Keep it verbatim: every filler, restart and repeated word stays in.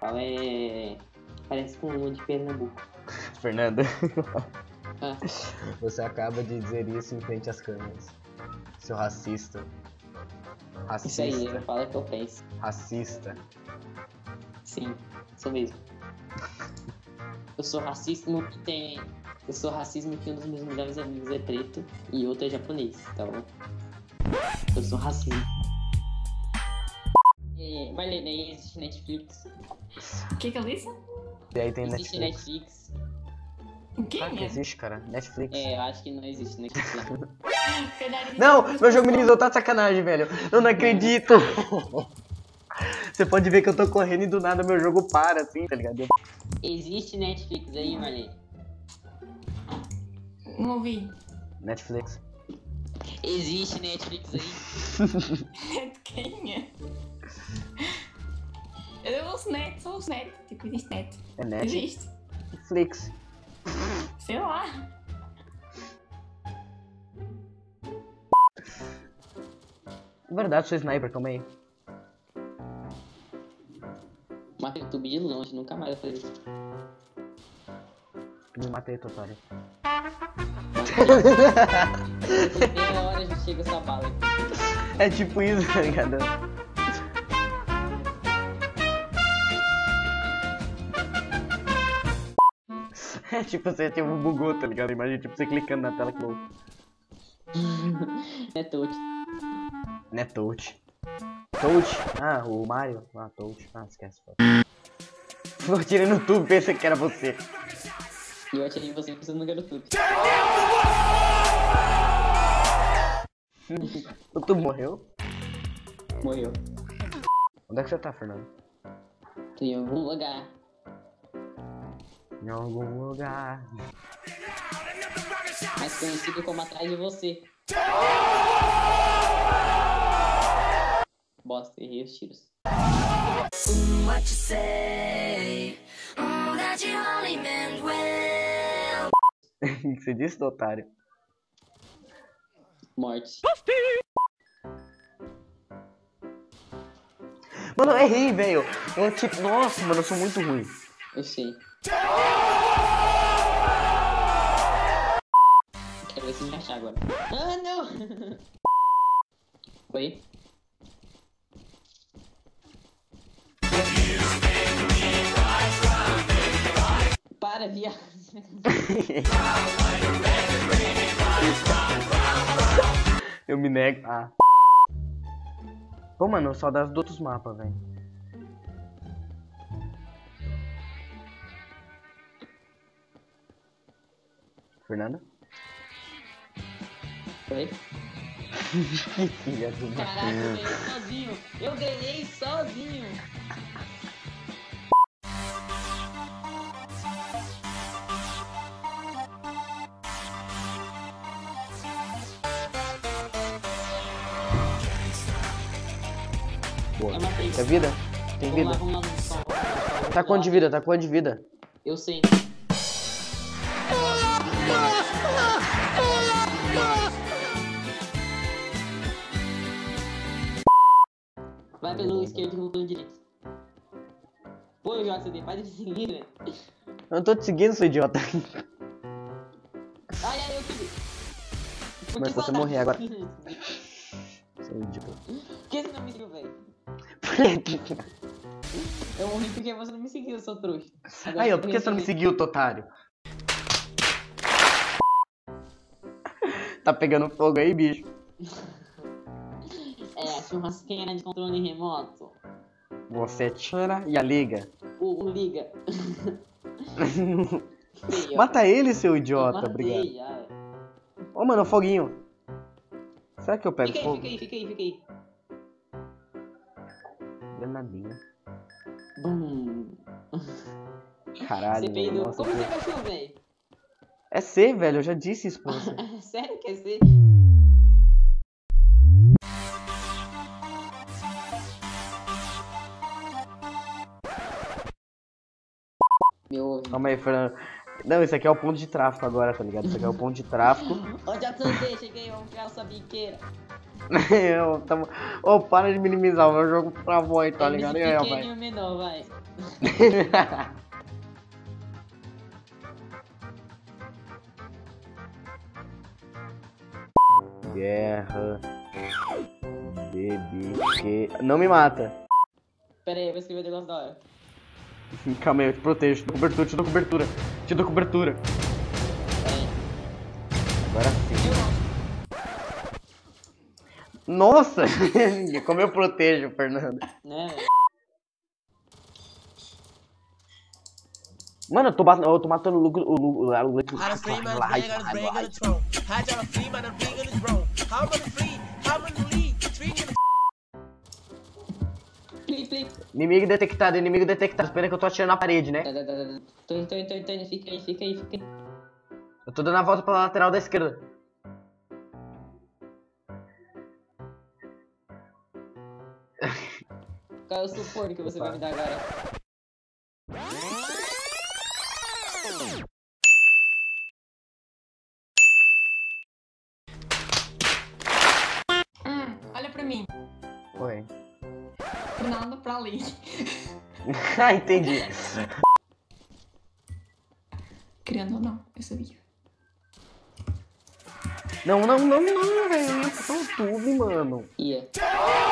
Fala é... Parece com uma de Pernambuco. Fernanda, Ah, você acaba de dizer isso em frente às câmeras. Seu racista. isso aí, Racista. fala o que eu penso. Racista. Sim, sou mesmo. Eu sou racismo que tem... Eu sou racismo que um dos meus melhores amigos é preto e outro é japonês, então... Eu sou racismo. É, Marlene, existe Netflix. O que que eu disse? E aí tem Existe Netflix. Netflix. O que? Ah, que existe, cara. Netflix. É, eu acho que não existe Netflix. Não, meu jogo minimizou, tá de sacanagem, velho. Eu não acredito. Você pode ver que eu tô correndo e do nada meu jogo para, assim, tá ligado? Existe Netflix aí, Marlene? Não ouvi. Netflix. Existe Netflix aí? É de quem é? Eu ouço net, só ouço net. Tipo, existe net. É net? Existe. Netflix. Sei lá. Verdade, sou sniper, calma aí. Matei o YouTube de longe, nunca mais eu falei isso. Me matei, otário. Meia hora já chega essa bala aqui. É tipo isso, tá ligado? É tipo, você tipo, bugou, tá ligado? Imagina, tipo, você clicando na tela que louco. É touch. Não é Touch. Touch? Ah, o Mario? Ah, Touch. Ah, esquece. Eu tirei no tubo, pensei que era você. E eu atirei em você pensando no garoto. O tubo morreu? Morreu. Onde é que você tá, Fernando? Tô em algum lugar. Em algum lugar. Mais conhecido como atrás de você. Bosta, errei os tiros. What you say? Oh, that you only meant well. O que você disse, otário? Morte. Mano, eu errei, velho. Eu tipo, nossa, mano, eu sou muito ruim. Eu sei. Quero ver se me achar agora. Ah, não! Oi? Para, viado. Eu me nego. Ah. Pô, mano, saudades dos outros mapas, velho. Fernanda? Oi? Filha do Caraca, eu ganhei sozinho. Eu ganhei sozinho. Boa. Eu matei. Tem vida? Tem Vamos lá, vida? vamos lá, vamos lá. Tá quanto de vida? Tá quanto de vida? Eu sei. Vai pelo esquerdo e vou pelo direito. Pô, J C D, para de me seguir, velho. Eu não tô te seguindo, seu idiota. Ai, ai, eu subi. Por Mas que você tá morrer agora. seguindo? Seu idiota. Por que você não me seguiu, velho? Eu morri porque você não me seguiu, seu trouxa. Agora Aí, ó, eu por que você não me recebi. seguiu, otário? Tá pegando fogo aí, bicho. É, a churrasqueira de controle remoto. Você tira e a liga. O, o liga. Feio, ó. Mata ele, seu Eu idiota. matei, Obrigado. já. Ô, mano, foguinho. Será que eu pego Fica aí, fogo? fica aí, fica aí, fica aí. Granadinha. Bum. Caralho, Você peidou. nossa. Como que- você achou, velho? É C, velho, eu já disse isso pra você. Sério que é ser? Meu ouvido. Calma aí, Fernando. Não, isso aqui é o ponto de tráfico agora, tá ligado? Isso aqui é o ponto de tráfico. Onde eu tô? Cheguei, vamos criar essa biqueira. Eu, tamo... Ô, para de minimizar o meu jogo pra voz, tá ligado? E aí, rapaz? Pequenininho menor, vai. Guerra. Baby. Que... Não me mata. Pera aí, eu vou escrever um negócio da hora. Calma aí, eu te protejo. Te dou cobertura, te dou cobertura. Te dou cobertura. Pera aí. Agora sim. Eu gosto. Nossa! Como eu protejo, Fernando. Né? Mano, eu tô, bat... eu tô matando o Luke. O Luke. O Luke. How to free man, bang on his bang on the throne. How to free man, bang on his throne. How to free, how to lead, three in the Play, play. Inimigo detectado, inimigo detectado. Espera que eu tô atirando na parede, né? Tá, tá, tá, tá. Tô indo, tô indo, tô indo, tô indo. Fica aí, fica aí, fica aí. Eu tô dando a volta pela lateral da esquerda. Qual é o suporte que você vai me dar agora? Hum, olha pra mim. Oi. Pro nada pra ali. Ah, entendi. Criando ou não, eu sabia. Não, não, não, não, velho. Eu ia pro YouTube, mano. Ia.